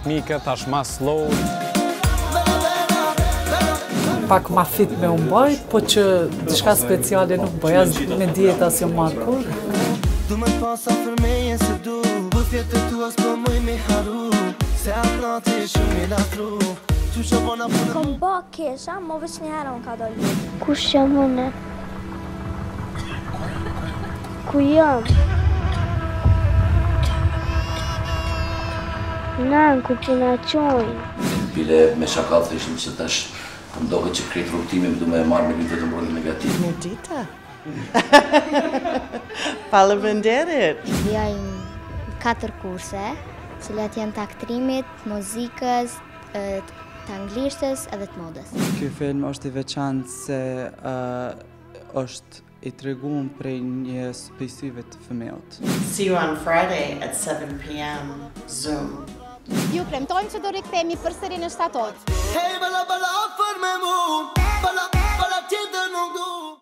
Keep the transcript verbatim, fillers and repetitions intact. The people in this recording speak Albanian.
ritmike, tash ma slow. Pak ma fit me u mbajt, po që diçka speciale nuk bëj, as me dieta si u marrë kur. Du me pasa fërmeje se du, bufjet e tua s'po mëj me haru, se atë natë e shumë i latru, që që bona punë. Kom ba kesha, mo veç një herë unë ka dollu. Kush jam une? Ku jam? Nan, ku puna qojnë. Bile me shakallë të ishim që tash më doke që krejt rrugtimi më du me marrë me vitet të mbërën negativ. Mudita. Faleminderit. Jajmë katër kurse, cilat janë të aktrimit, muzikës, të anglishtës edhe të modës. Ky film është i veçantë se uh, është i treguar prej një spesive të fëmijët. See you on Friday at seven p m Zoom. Ju premtojmë që do rikthehemi përsëri në shtator. Hey, bala bala, fër me mu, bala